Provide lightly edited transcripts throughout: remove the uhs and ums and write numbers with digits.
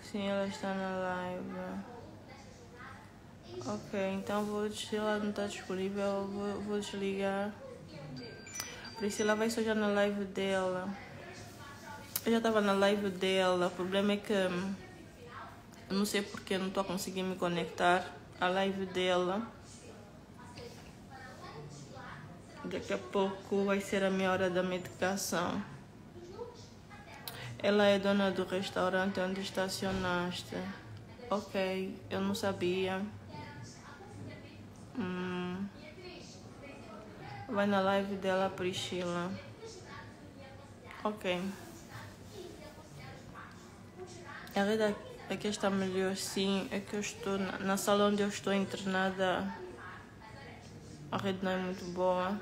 Sim, ela está na live. Ok, então se ela não está disponível, vou desligar. Priscila vai só já na live dela. Eu já estava na live dela. O problema é que eu não sei porque não estou a conseguir me conectar à live dela. Daqui a pouco vai ser a minha hora da medicação. Ela é dona do restaurante onde estacionaste. Ok, eu não sabia. Vai na live dela, Priscila. Ok. A rede aqui está melhor, sim. É que eu estou na sala onde eu estou internada. A rede não é muito boa.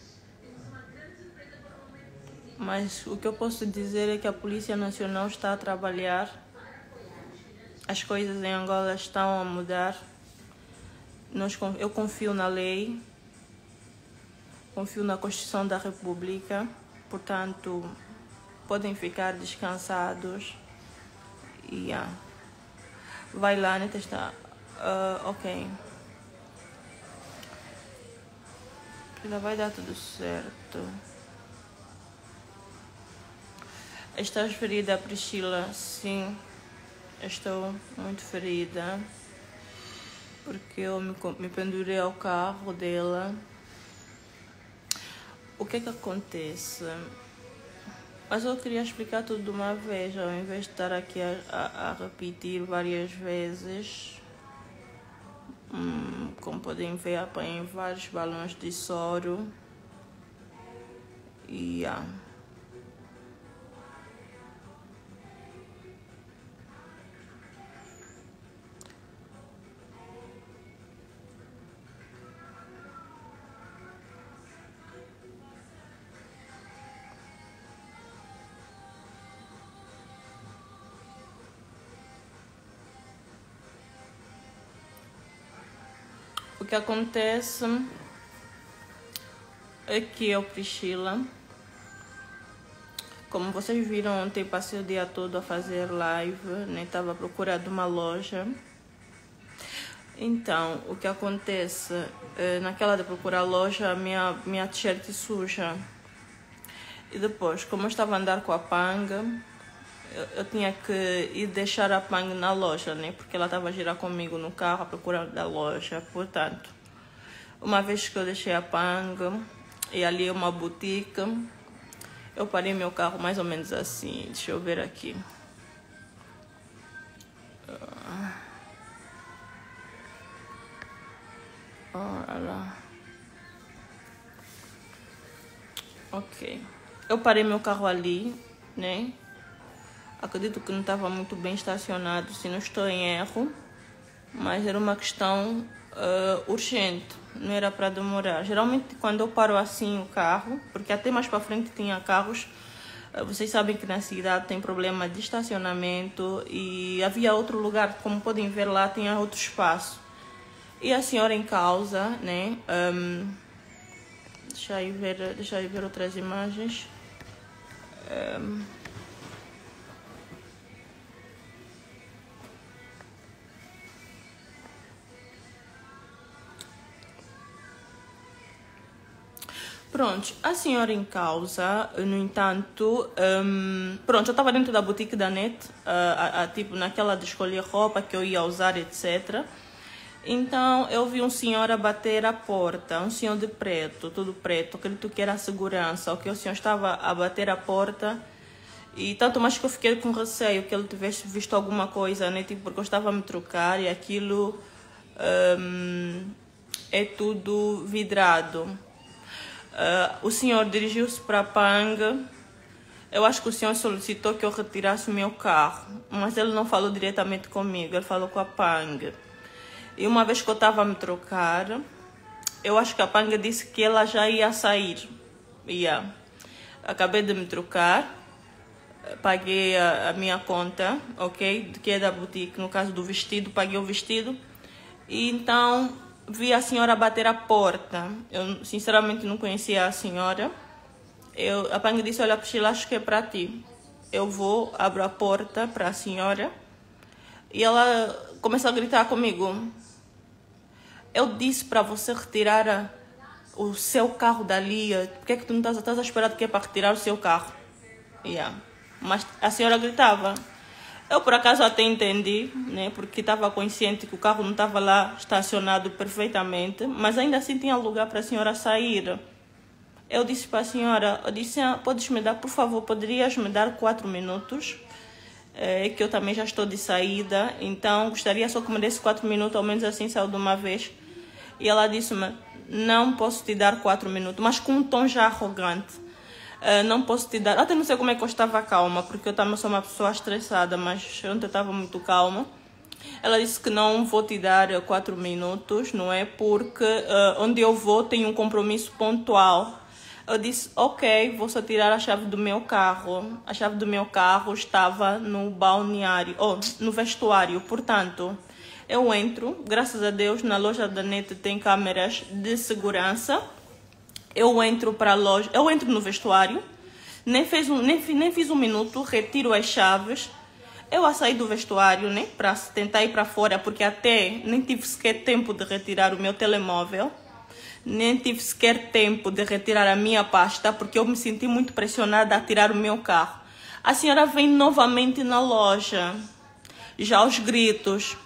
Mas o que eu posso dizer é que a Polícia Nacional está a trabalhar. As coisas em Angola estão a mudar. Eu confio na lei. Confio na Constituição da República. Portanto, podem ficar descansados. Vai lá, né? Está. Ok. Já vai dar tudo certo. Estás ferida, Priscila? Sim, estou muito ferida. Porque eu me pendurei ao carro dela. O que é que acontece? Mas eu queria explicar tudo de uma vez, ao invés de estar aqui a repetir várias vezes. Como podem ver, apanhei vários balões de soro. O que acontece é que eu, Priscila, como vocês viram ontem, passei o dia todo a fazer live, né? Estava à procura de uma loja. Então, o que acontece, naquela de procurar loja, a minha t-shirt suja. E depois, como eu estava a andar com a Panga, eu tinha que ir deixar a Pang na loja, né? Porque ela estava a girar comigo no carro à procura da loja. Portanto, uma vez que eu deixei a Pang e ali é uma boutique, eu parei meu carro mais ou menos assim. Deixa eu ver aqui. Ok. Eu parei meu carro ali, né? Acredito que não estava muito bem estacionado, se não estou em erro. Mas era uma questão urgente, não era para demorar. Geralmente quando eu paro assim o carro, porque até mais para frente tinha carros, vocês sabem que na cidade tem problema de estacionamento e havia outro lugar, como podem ver lá, tinha outro espaço. E a senhora em causa, né? Deixa eu ver outras imagens. Pronto, a senhora em causa, no entanto, pronto, eu estava dentro da boutique da NET, tipo naquela de escolher roupa que eu ia usar, etc. Então eu vi um senhor a bater a porta, um senhor de preto, tudo preto, acredito que era a segurança, o senhor estava a bater a porta. E tanto mais que eu fiquei com receio que ele tivesse visto alguma coisa, né? Tipo, porque eu estava a me trocar e aquilo é tudo vidrado. O senhor dirigiu-se para a Pang. Eu acho que o senhor solicitou que eu retirasse o meu carro, mas ele não falou diretamente comigo, ele falou com a Pang. E uma vez que eu estava a me trocar, eu acho que a Pang disse que ela já ia sair. Acabei de me trocar, paguei a minha conta, ok? Que é da boutique, no caso do vestido, paguei o vestido. E então vi a senhora bater a porta. Eu sinceramente não conhecia a senhora. A Pang disse, olha, Priscila, acho que é para ti. Eu vou, abro a porta para a senhora. E ela começou a gritar comigo. Eu disse para você retirar o seu carro dali. Por que é que tu não estás a esperar de quê para retirar o seu carro? Mas a senhora gritava. Eu por acaso até entendi, né? Porque estava consciente que o carro não estava lá estacionado perfeitamente. Mas ainda assim tinha lugar para a senhora sair. Eu disse para a senhora, podes me dar, por favor, poderias me dar 4 minutos? Que eu também já estou de saída. Então gostaria só que me desse 4 minutos, ao menos assim saiu de uma vez. E ela disse-me, não posso te dar 4 minutos, mas com um tom já arrogante. Não posso te dar, até não sei como é que eu estava calma, porque eu também sou uma pessoa estressada, mas ontem eu estava muito calma. Ela disse que não vou te dar 4 minutos, não é? Porque onde eu vou tem um compromisso pontual. Eu disse, ok, vou só tirar a chave do meu carro. A chave do meu carro estava no balneário, no vestuário, portanto... Eu entro, graças a Deus, na loja da NET tem câmeras de segurança. Eu entro para a loja, eu entro no vestuário, nem fiz um minuto, retiro as chaves. Eu a sair do vestuário, né, para tentar ir para fora, porque até nem tive sequer tempo de retirar o meu telemóvel. Nem tive sequer tempo de retirar a minha pasta, porque eu me senti muito pressionada a tirar o meu carro. A senhora vem novamente na loja, já aos gritos.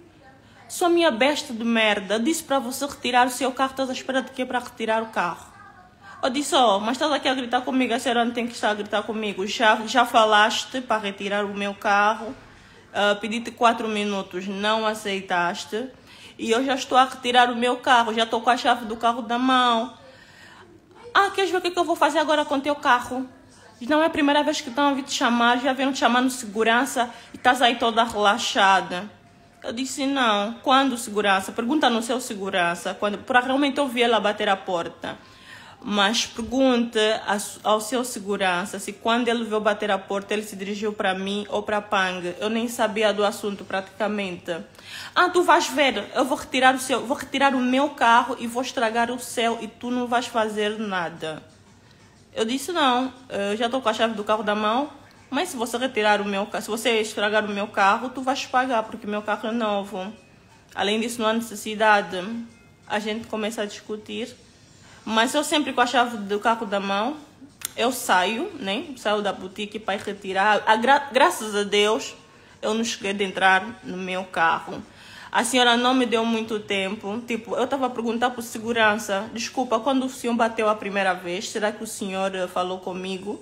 Sua minha besta de merda, disse para você retirar o seu carro, estás à espera de quê para retirar o carro? Eu disse, mas estás aqui a gritar comigo, a senhora não tem que estar a gritar comigo. Já falaste para retirar o meu carro, pedi-te 4 minutos, não aceitaste. E eu já estou a retirar o meu carro, já estou com a chave do carro da mão. Queres ver o que eu vou fazer agora com o teu carro? Não é a primeira vez que estão a vir te chamar, já vieram te chamando segurança e estás aí toda relaxada. Eu disse, não. Quando segurança? Pergunta no seu segurança. Para realmente ouvir ela bater a porta. Mas pergunte ao seu segurança se quando ele veio bater a porta, ele se dirigiu para mim ou para a Pang. Eu nem sabia do assunto praticamente. Tu vais ver, eu vou retirar o meu carro e vou estragar o seu e tu não vais fazer nada. Eu disse, não. Eu já estou com a chave do carro da mão. Mas se você retirar o meu carro, se você estragar o meu carro, tu vais pagar, porque o meu carro é novo. Além disso, não há necessidade. A gente começa a discutir. Mas eu sempre com a chave do carro da mão, eu saio, né? Saio da boutique para ir retirar. Graças a Deus, eu não cheguei de entrar no meu carro. A senhora não me deu muito tempo. Tipo, eu estava a perguntar para o segurança. Desculpa, quando o senhor bateu a primeira vez, será que o senhor falou comigo?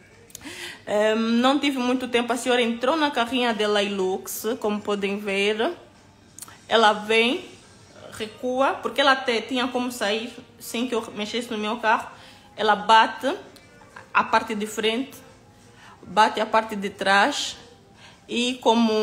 Não tive muito tempo. A senhora entrou na carrinha da Hilux, como podem ver. Ela vem, recua, porque ela até tinha como sair sem que eu mexesse no meu carro. Ela bate a parte de frente, bate a parte de trás e como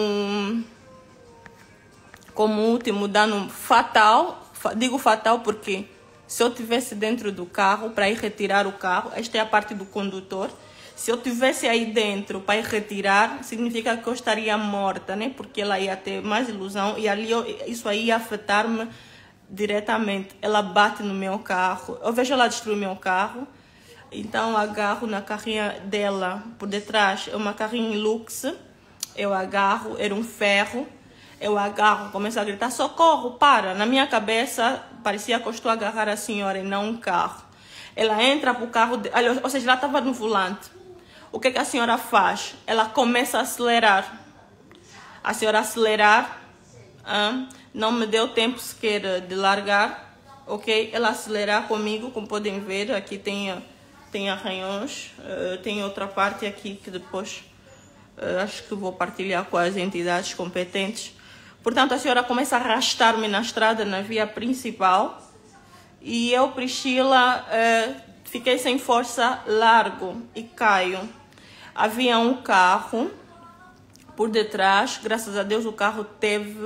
último dano fatal, digo fatal porque se eu tivesse dentro do carro para ir retirar o carro, esta é a parte do condutor. Se eu tivesse aí dentro para ir retirar, significa que eu estaria morta, né? Porque ela ia ter mais ilusão e ali isso aí ia afetar-me diretamente. Ela bate no meu carro, eu vejo ela destruir meu carro, então agarro na carrinha dela por detrás, é uma carrinha Hilux, eu agarro, era um ferro, eu agarro, começo a gritar, socorro, para! Na minha cabeça, parecia que eu estou a agarrar a senhora e não um carro. Ela entra para o carro, ou seja, ela estava no volante. O que a senhora faz? Ela começa a acelerar. A senhora acelerar, não me deu tempo sequer de largar, ok? Ela acelerar comigo, como podem ver, aqui tem arranhões, tem outra parte aqui que depois acho que vou partilhar com as entidades competentes. Portanto, a senhora começa a arrastar-me na estrada, na via principal, e eu, Priscila, fiquei sem força, largo e caio. Havia um carro por detrás, graças a Deus o carro teve...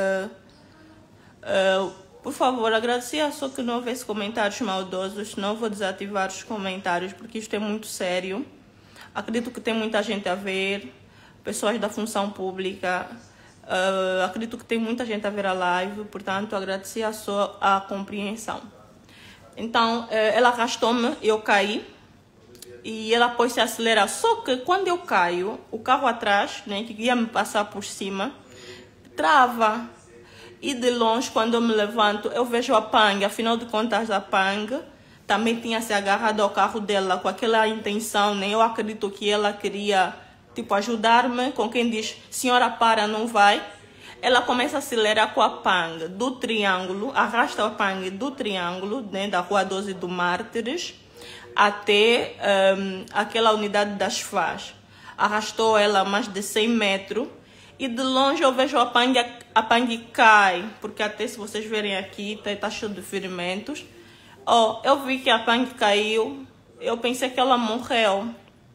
por favor, agradecia só que não houvesse comentários maldosos, senão vou desativar os comentários, porque isto é muito sério. Acredito que tem muita gente a ver, pessoas da função pública, acredito que tem muita gente a ver a live, portanto agradecia só a compreensão. Então, ela arrastou-me, eu caí. E ela pôs se a acelerar. Só que quando eu caio, o carro atrás, né, que ia me passar por cima, trava. E de longe, quando eu me levanto, eu vejo a Pang. Afinal de contas, a Pang também tinha se agarrado ao carro dela com aquela intenção, né? Eu acredito que ela queria, tipo, ajudar-me. Com quem diz, senhora, para, não vai. Ela começa a acelerar com a Pang do triângulo, arrasta a Pang do triângulo, né, da Rua 12 do Mártires, até aquela unidade das FAS. Arrastou ela mais de 100 metros. E de longe eu vejo a Pang cai, porque até se vocês verem aqui, tá cheio de ferimentos. Oh, eu vi que a Pang caiu, eu pensei que ela morreu.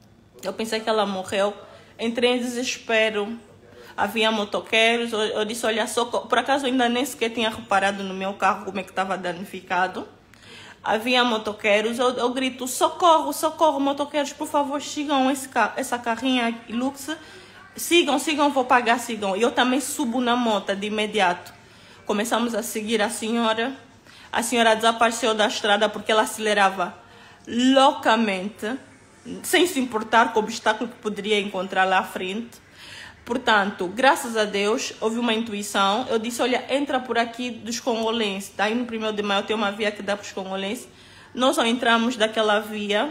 Entrei em desespero. Havia motoqueiros, eu disse, olha, socorro. Por acaso eu ainda nem sequer tinha reparado no meu carro como é que estava danificado. Havia motoqueiros, eu grito, socorro, socorro, motoqueiros, por favor, sigam essa carrinha Lux. Sigam, vou pagar, sigam. E eu também subo na moto de imediato. Começamos a seguir a senhora. A senhora desapareceu da estrada porque ela acelerava loucamente, sem se importar com o obstáculo que poderia encontrar lá à frente. Portanto, graças a Deus, houve uma intuição. Eu disse, olha, entra por aqui dos congolenses. Daí no 1º de maio tem uma via que dá para os congolenses. Nós ao entramos daquela via,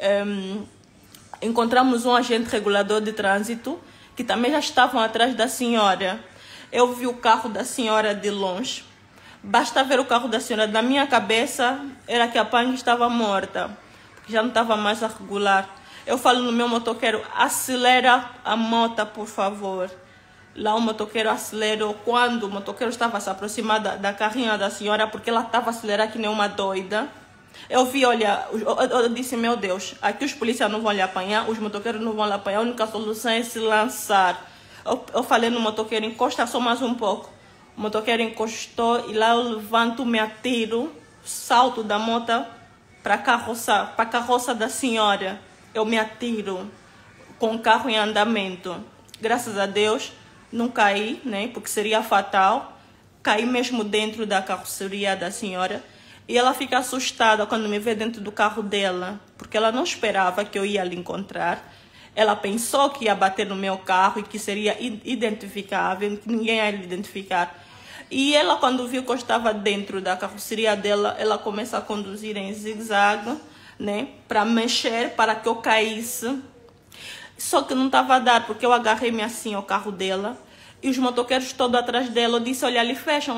encontramos um agente regulador de trânsito, que também já estavam atrás da senhora. Eu vi o carro da senhora de longe. Basta ver o carro da senhora. Na minha cabeça, era que a Pang estava morta, porque já não estava mais a regular. Eu falo no meu motoqueiro, acelera a moto, por favor. Lá o motoqueiro acelerou. Quando o motoqueiro estava a se aproximar da carrinha da senhora, porque ela estava a acelerar que nem uma doida. Eu vi, olha, eu disse, meu Deus, aqui os policiais não vão lhe apanhar, os motoqueiros não vão lhe apanhar, a única solução é se lançar. Eu falei no motoqueiro, encosta só mais um pouco. O motoqueiro encostou e lá eu levanto, me atiro, salto da moto para a carroça da senhora. Eu me atiro com o carro em andamento. Graças a Deus, não caí, né? Porque seria fatal. Caí mesmo dentro da carroceria da senhora. E ela fica assustada quando me vê dentro do carro dela, porque ela não esperava que eu ia lhe encontrar. Ela pensou que ia bater no meu carro e que seria identificável, que ninguém ia lhe identificar. E ela, quando viu que eu estava dentro da carroceria dela, ela começa a conduzir em zigue-zague, né, para mexer, para que eu caísse. Só que não estava a dar, porque eu agarrei-me assim ao carro dela e os motoqueiros todos atrás dela. Eu disse, olha, lhe fecham.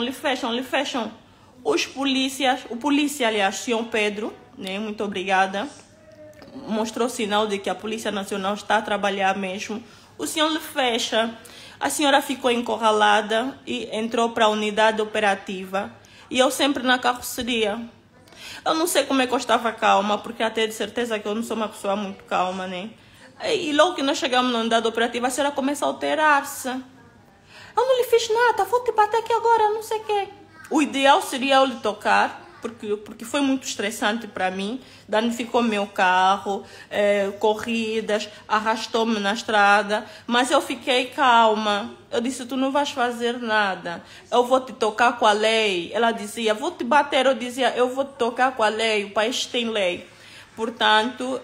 Os polícias, o polícia, aliás, senhor Pedro, né, muito obrigada, mostrou sinal de que a Polícia Nacional está a trabalhar mesmo. O senhor lhe fecha. A senhora ficou encurralada e entrou para a unidade operativa. E eu sempre na carroceria. Eu não sei como é que eu estava calma, porque até de certeza que eu não sou uma pessoa muito calma, né? E logo que nós chegamos na unidade operativa, a senhora começa a alterar-se. Eu não lhe fiz nada, vou te bater aqui agora, não sei o quê. O ideal seria eu lhe tocar, porque foi muito estressante para mim. Danificou meu carro, corridas, arrastou-me na estrada. Mas eu fiquei calma. Eu disse, tu não vais fazer nada. Eu vou te tocar com a lei. Ela dizia, vou te bater. Eu dizia, eu vou te tocar com a lei. O país tem lei. Portanto,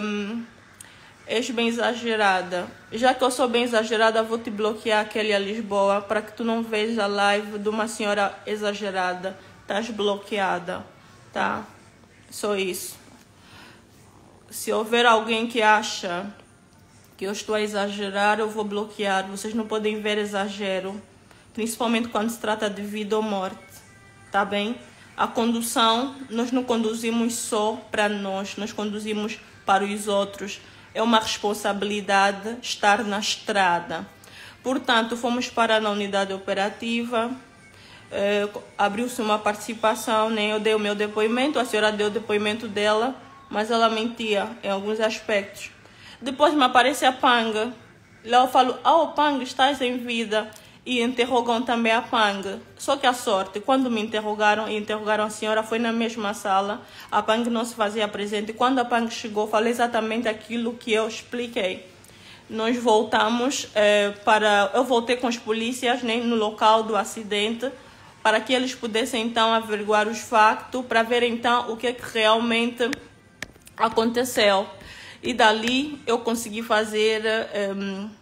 és bem exagerada. Já que eu sou bem exagerada, vou te bloquear aquele a Lisboa para que tu não veja a live de uma senhora exagerada. Estás bloqueada, tá? Só isso. Se houver alguém que acha que eu estou a exagerar, eu vou bloquear. Vocês não podem ver exagero, principalmente quando se trata de vida ou morte, tá bem? A condução, nós não conduzimos só para nós conduzimos para os outros. É uma responsabilidade estar na estrada. Portanto, fomos parar na unidade operativa. Abriu-se uma participação, né? Eu dei o meu depoimento, a senhora deu o depoimento dela, mas ela mentia em alguns aspectos. Depois me aparece a Pang. Lá eu falo, Pang, estás em vida. E interrogam também a Pang. Só que a sorte, quando me interrogaram e interrogaram a senhora, foi na mesma sala. A Pang não se fazia presente. Quando a Pang chegou, falei exatamente aquilo que eu expliquei. Nós voltamos eu voltei com os polícias, né, no local do acidente, para que eles pudessem então averiguar os factos, para ver então o que realmente aconteceu. E dali eu consegui fazer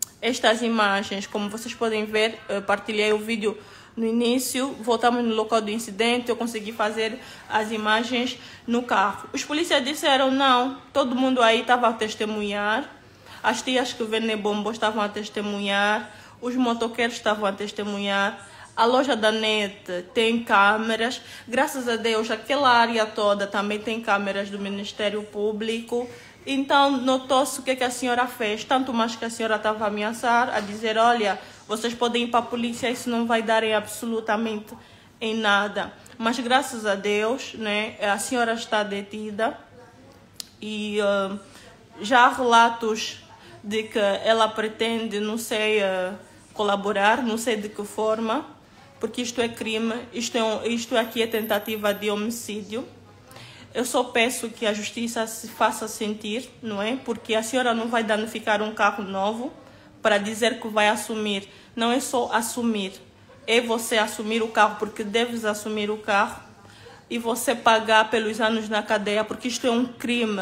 estas imagens. Como vocês podem ver, partilhei o vídeo no início, voltamos no local do incidente, eu consegui fazer as imagens no carro. Os policiais disseram não, todo mundo aí estava a testemunhar, as tias que vendem bombons estavam a testemunhar, os motoqueiros estavam a testemunhar, a loja da NET tem câmeras, graças a Deus aquela área toda também tem câmeras do Ministério Público. Então notou-se o que a senhora fez, tanto mais que a senhora estava a ameaçar, a dizer, olha, vocês podem ir para a polícia, isso não vai dar absolutamente em nada. Mas graças a Deus, né, a senhora está detida e já há relatos de que ela pretende, não sei, colaborar, não sei de que forma, porque isto é crime, isto aqui é tentativa de homicídio. Eu só peço que a justiça se faça sentir, não é? Porque a senhora não vai danificar um carro novo para dizer que vai assumir. Não é só assumir, é você assumir o carro, porque deves assumir o carro, e você pagar pelos anos na cadeia, porque isto é um crime.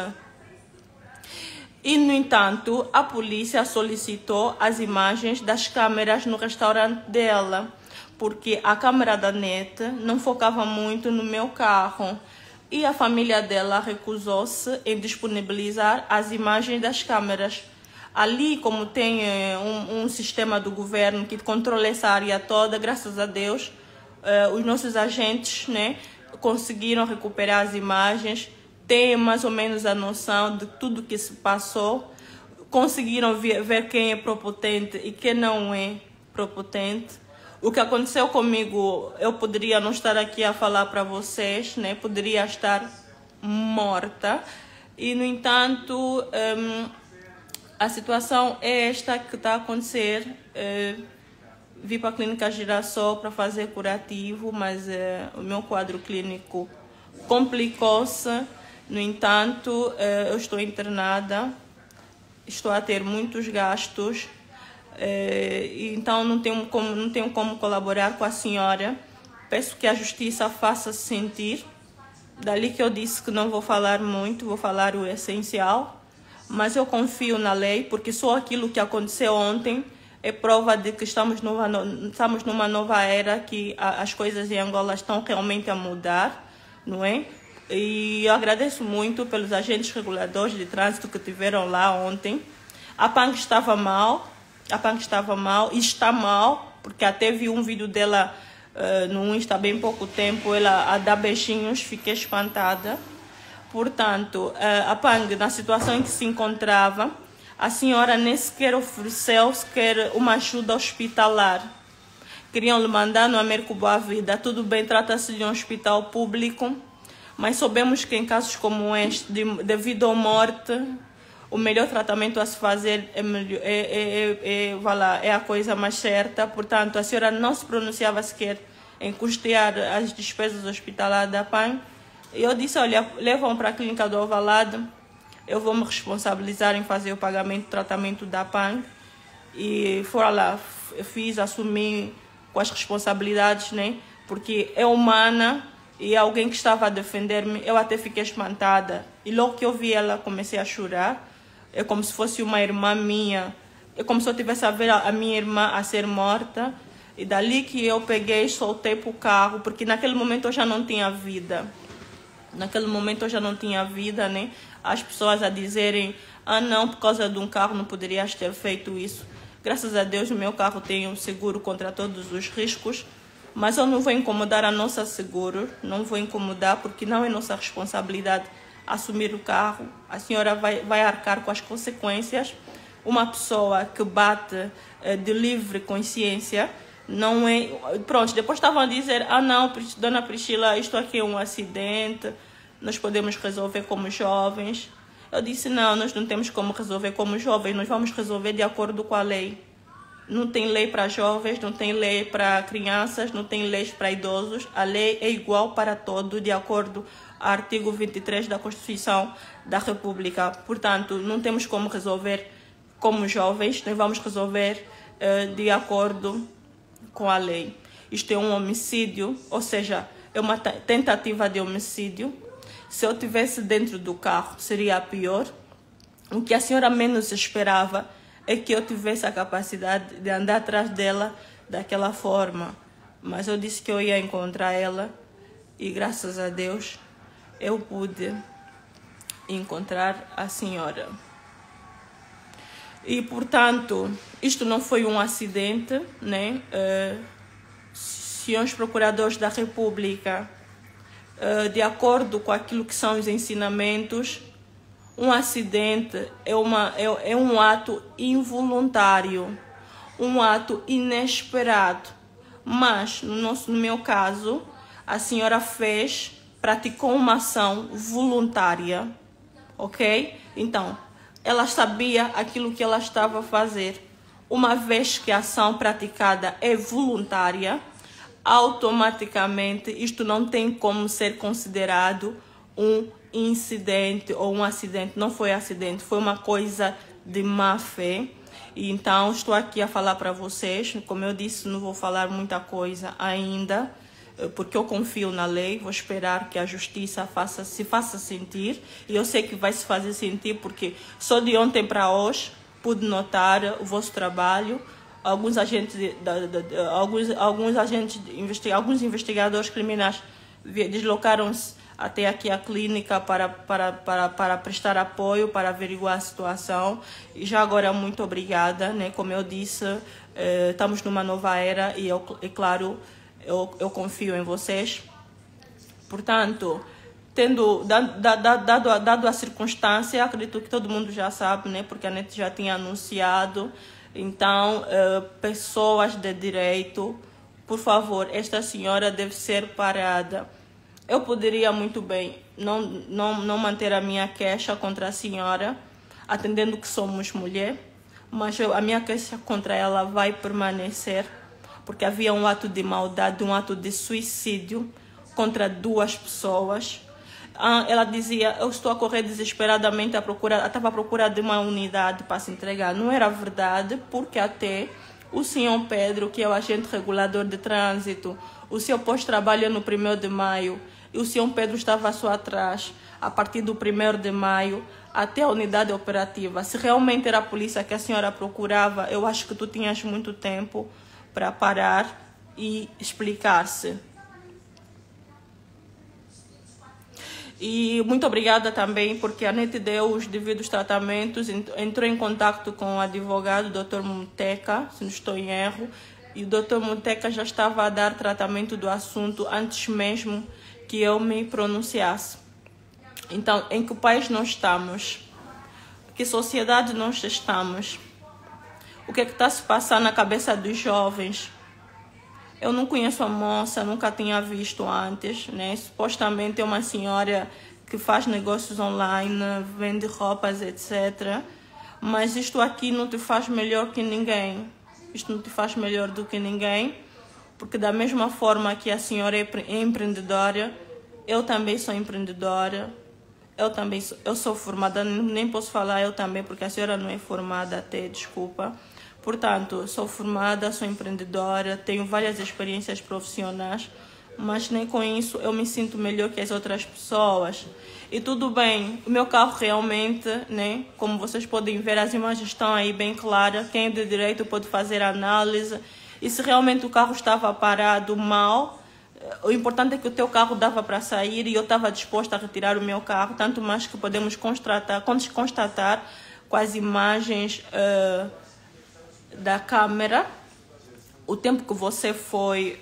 E, no entanto, a polícia solicitou as imagens das câmeras no restaurante dela, porque a câmera da NET não focava muito no meu carro. E a família dela recusou-se em disponibilizar as imagens das câmeras. Ali, como tem um sistema do governo que controla essa área toda, graças a Deus, os nossos agentes, né, conseguiram recuperar as imagens, têm mais ou menos a noção de tudo que se passou, conseguiram ver quem é propotente e quem não é propotente. O que aconteceu comigo, eu poderia não estar aqui a falar para vocês, né? Poderia estar morta. E, no entanto, a situação é esta que está a acontecer. Vim para a Clínica Girassol para fazer curativo, mas o meu quadro clínico complicou-se. No entanto, eu estou internada, estou a ter muitos gastos. Então não tenho como colaborar com a senhora. Peço que a justiça faça -se sentir. Dali que eu disse que não vou falar muito, vou falar o essencial, mas eu confio na lei, porque só aquilo que aconteceu ontem é prova de que estamos numa nova era, que as coisas em Angola estão realmente a mudar, não é? E eu agradeço muito pelos agentes reguladores de trânsito que estiveram lá ontem. A PANG estava mal. A PANG estava mal e está mal, porque até vi um vídeo dela no Insta há bem pouco tempo, ela a dar beijinhos, fiquei espantada. Portanto, a PANG, na situação em que se encontrava, a senhora nem sequer ofereceu uma ajuda hospitalar. Queriam lhe mandar no Américo Boa Vida. Tudo bem, trata-se de um hospital público, mas sabemos que em casos como este, devido à morte, o melhor tratamento a se fazer é a coisa mais certa. Portanto, a senhora não se pronunciava sequer em custear as despesas hospitalares da PAN. E eu disse, olha, levam para a clínica do Alvalade, eu vou me responsabilizar em fazer o pagamento do tratamento da PAN. E fora lá, assumi com as responsabilidades, né? Porque é humana e alguém que estava a defender-me, eu até fiquei espantada. E logo que eu vi ela, comecei a chorar. É como se fosse uma irmã minha. É como se eu tivesse a ver a minha irmã a ser morta. E dali que eu peguei, soltei para o carro, porque naquele momento eu já não tinha vida. Naquele momento eu já não tinha vida, né? As pessoas a dizerem, ah não, por causa de um carro não poderias ter feito isso. Graças a Deus o meu carro tem um seguro contra todos os riscos. Mas eu não vou incomodar a nossa seguro. Não vou incomodar, porque não é nossa responsabilidade assumir o carro. A senhora vai arcar com as consequências. Uma pessoa que bate de livre consciência não é... Pronto, depois estavam a dizer, ah não, dona Priscila, isto aqui é um acidente, nós podemos resolver como jovens. Eu disse, não, nós não temos como resolver como jovens, nós vamos resolver de acordo com a lei. Não tem lei para jovens, não tem lei para crianças, não tem leis para idosos. A lei é igual para todos, de acordo ao artigo 23 da Constituição da República. Portanto, não temos como resolver como jovens, nós vamos resolver de acordo com a lei. Isto é um homicídio, ou seja, é uma tentativa de homicídio. Se eu estivesse dentro do carro, seria pior. O que a senhora menos esperava é que eu tivesse a capacidade de andar atrás dela daquela forma. Mas eu disse que eu ia encontrar ela e graças a Deus eu pude encontrar a senhora. E portanto, isto não foi um acidente, né? Senhores procuradores da República, de acordo com aquilo que são os ensinamentos, um acidente é um ato involuntário, um ato inesperado. Mas, no meu caso, a senhora praticou uma ação voluntária, ok? Então, ela sabia aquilo que ela estava a fazer. Uma vez que a ação praticada é voluntária, automaticamente isto não tem como ser considerado um incidente ou um acidente. Não foi acidente, foi uma coisa de má fé. E então estou aqui a falar para vocês. Como eu disse, não vou falar muita coisa ainda, porque eu confio na lei. Vou esperar que a justiça se faça sentir. E eu sei que vai se fazer sentir, porque só de ontem para hoje pude notar o vosso trabalho. Alguns alguns investigadores criminais deslocaram-se até aqui a clínica para prestar apoio, para averiguar a situação. E já agora, muito obrigada, né? Como eu disse, estamos numa nova era e, claro, eu confio em vocês. Portanto, dado a circunstância, acredito que todo mundo já sabe, né? Porque a NET já tinha anunciado. Então, pessoas de direito, por favor, esta senhora deve ser parada. Eu poderia muito bem não manter a minha queixa contra a senhora, atendendo que somos mulher, mas a minha queixa contra ela vai permanecer, porque havia um ato de maldade, um ato de suicídio contra duas pessoas. Ela dizia, eu estou a correr desesperadamente estava à procura de uma unidade para se entregar. Não era verdade, porque até o senhor Pedro, que é o agente regulador de trânsito, o senhor pós-trabalho no 1º de maio, e o senhor Pedro estava só atrás, a partir do 1º de maio, até a unidade operativa. Se realmente era a polícia que a senhora procurava, eu acho que tu tinhas muito tempo para parar e explicar-se. E muito obrigada também, porque a NET deu os devidos tratamentos, entrou em contato com o advogado, Dr. Muteca, se não estou em erro, e o Dr. Muteca já estava a dar tratamento do assunto antes mesmo que eu me pronunciasse. Então, em que país nós estamos? Que sociedade nós estamos? O que é que está se passando na cabeça dos jovens? Eu não conheço a moça, nunca tinha visto antes, né? Supostamente é uma senhora que faz negócios online, vende roupas, etc. Mas isto aqui não te faz melhor que ninguém. Isto não te faz melhor do que ninguém, porque da mesma forma que a senhora é empreendedora, eu também sou empreendedora. Eu sou formada, nem posso falar eu também, porque a senhora não é formada até, desculpa. Portanto, sou formada, sou empreendedora, tenho várias experiências profissionais, mas nem com isso eu me sinto melhor que as outras pessoas. E tudo bem, o meu carro realmente, né, como vocês podem ver, as imagens estão aí bem claras, quem é de direito pode fazer análise. E se realmente o carro estava parado mal, o importante é que o teu carro dava para sair e eu estava disposta a retirar o meu carro, tanto mais que podemos constatar com as imagens da câmera o tempo que você foi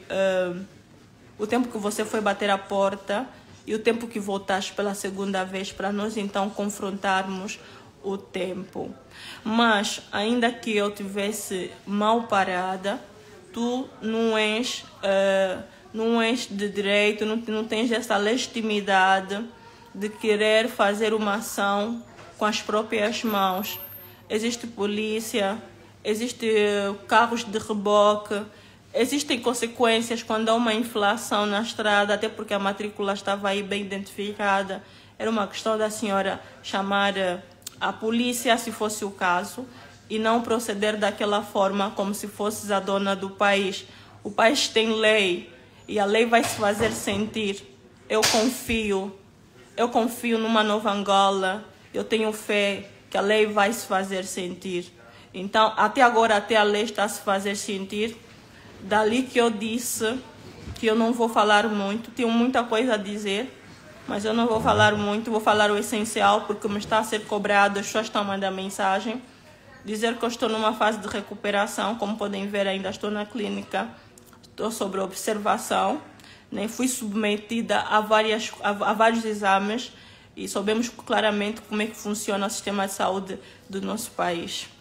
bater a porta e o tempo que voltaste pela segunda vez, para nós então confrontarmos o tempo. Mas ainda que eu tivesse mal parada, tu não és de direito, não tens essa legitimidade de querer fazer uma ação com as próprias mãos. Existe polícia, existem carros de reboque, existem consequências quando há uma inflação na estrada, até porque a matrícula estava aí bem identificada. Era uma questão da senhora chamar a polícia, se fosse o caso, e não proceder daquela forma como se fosse a dona do país. O país tem lei e a lei vai se fazer sentir. Eu confio numa nova Angola, eu tenho fé que a lei vai se fazer sentir. Então, até agora, até a lei está a se fazer sentir. Dali que eu disse que eu não vou falar muito, tenho muita coisa a dizer, mas eu não vou falar muito, vou falar o essencial, porque me está a ser cobrado, as pessoas estão a mandar mensagem. Dizer que eu estou numa fase de recuperação, como podem ver, ainda estou na clínica, estou sob observação, né? Fui submetida a vários exames e sabemos claramente como é que funciona o sistema de saúde do nosso país.